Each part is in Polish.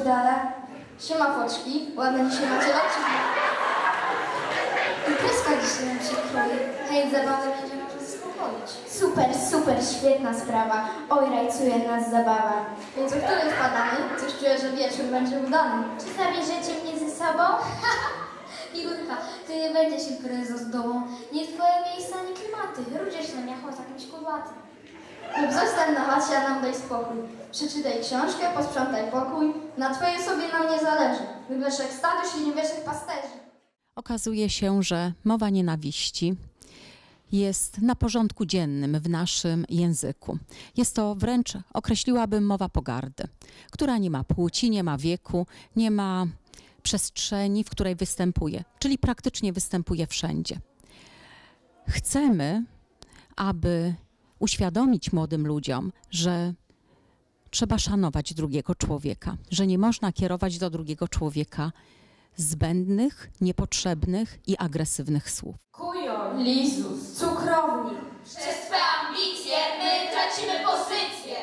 pedale. Siema foczki, ładnie się macie oczy. I kreska dzisiaj nam się kroi. Hej, zabawę będzie może zaspokoić. Super, świetna sprawa. Oj, rajcuje nas zabawa. Więc o której wpadamy? Coś czuję, że wieczór będzie udany. Czy zabierzecie mnie ze sobą? Igorka, ty nie będziesz imprezą z domu. Nie twoje miejsca, nie klimaty. Rudziesz na miacho za kimś kudłatym. Lub zostań na chacie, a nam daj spokój. Przeczytaj książkę, posprzątaj pokój. Na twojej sobie nam nie zależy. Wyglądasz jak stado średniowiecznych pasterzy. Okazuje się, że mowa nienawiści jest na porządku dziennym w naszym języku. Jest to wręcz, określiłabym, mowa pogardy, która nie ma płci, nie ma wieku, nie ma przestrzeni, w której występuje, czyli praktycznie występuje wszędzie. Chcemy, aby uświadomić młodym ludziom, że trzeba szanować drugiego człowieka, że nie można kierować do drugiego człowieka zbędnych, niepotrzebnych i agresywnych słów. Kujon, lizus, cukrownik. Przez twe ambicje my tracimy pozycję.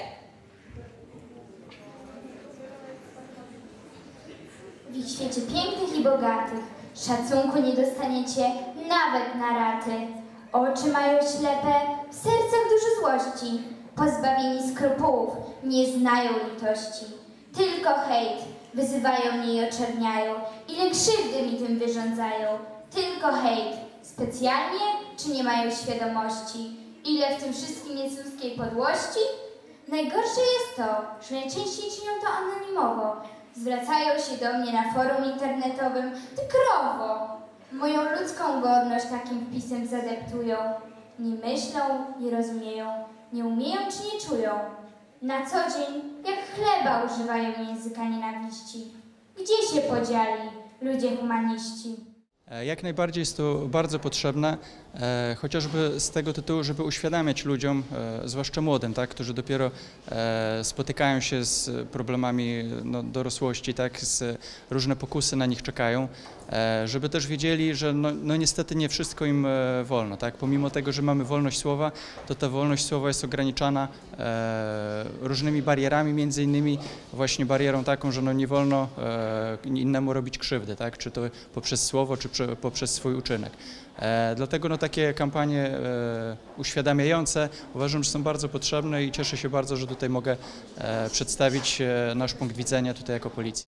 W świecie pięknych i bogatych szacunku nie dostaniecie nawet na raty. Oczy mają ślepe, w sercach dużo złości. Pozbawieni skrupułów, nie znają litości. Tylko hejt, wyzywają mnie i oczerniają. Ile krzywdy mi tym wyrządzają. Tylko hejt, specjalnie czy nie mają świadomości? Ile w tym wszystkim jest ludzkiej podłości? Najgorsze jest to, że najczęściej czynią to anonimowo. Zwracają się do mnie na forum internetowym, ty krowo. Moją ludzką godność takim wpisem zadeptują. Nie myślą, nie rozumieją, nie umieją czy nie czują. Na co dzień jak chleba używają języka nienawiści. Gdzie się podzieli ludzie humaniści? Jak najbardziej jest to bardzo potrzebne, chociażby z tego tytułu, żeby uświadamiać ludziom, zwłaszcza młodym, tak, którzy dopiero spotykają się z problemami dorosłości, tak, różne pokusy na nich czekają, żeby też wiedzieli, że niestety nie wszystko im wolno. Tak? Pomimo tego, że mamy wolność słowa, to ta wolność słowa jest ograniczana różnymi barierami, między innymi właśnie barierą taką, że nie wolno innemu robić krzywdy, tak? Czy to poprzez słowo, czy poprzez swój uczynek. Dlatego takie kampanie uświadamiające uważam, że są bardzo potrzebne i cieszę się bardzo, że tutaj mogę przedstawić nasz punkt widzenia tutaj jako policji.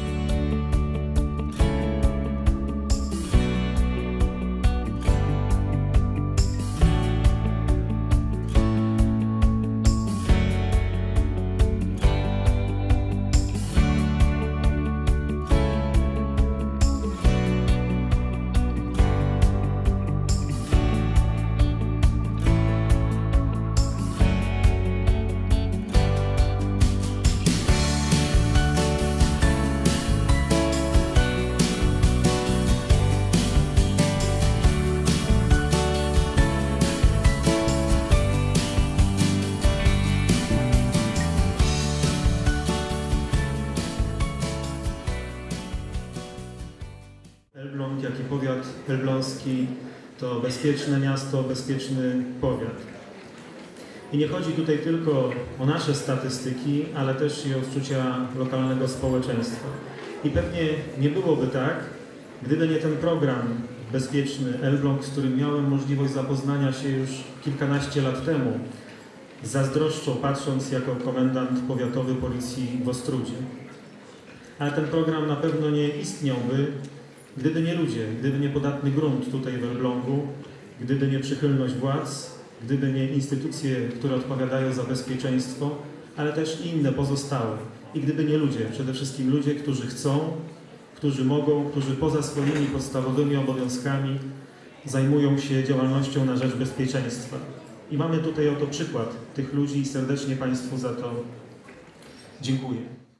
Elbląg, jak i powiat elbląski to bezpieczne miasto, bezpieczny powiat. I nie chodzi tutaj tylko o nasze statystyki, ale też i o odczucia lokalnego społeczeństwa. I pewnie nie byłoby tak, gdyby nie ten program Bezpieczny Elbląg, z którym miałem możliwość zapoznania się już kilkanaście lat temu, zazdroszczą patrząc jako komendant powiatowy policji w Ostródzie. Ale ten program na pewno nie istniałby, gdyby nie ludzie, gdyby nie podatny grunt tutaj w Elblągu, gdyby nie przychylność władz, gdyby nie instytucje, które odpowiadają za bezpieczeństwo, ale też i inne pozostałe. I gdyby nie ludzie, przede wszystkim ludzie, którzy chcą, którzy mogą, którzy poza swoimi podstawowymi obowiązkami zajmują się działalnością na rzecz bezpieczeństwa. I mamy tutaj oto przykład tych ludzi i serdecznie Państwu za to dziękuję.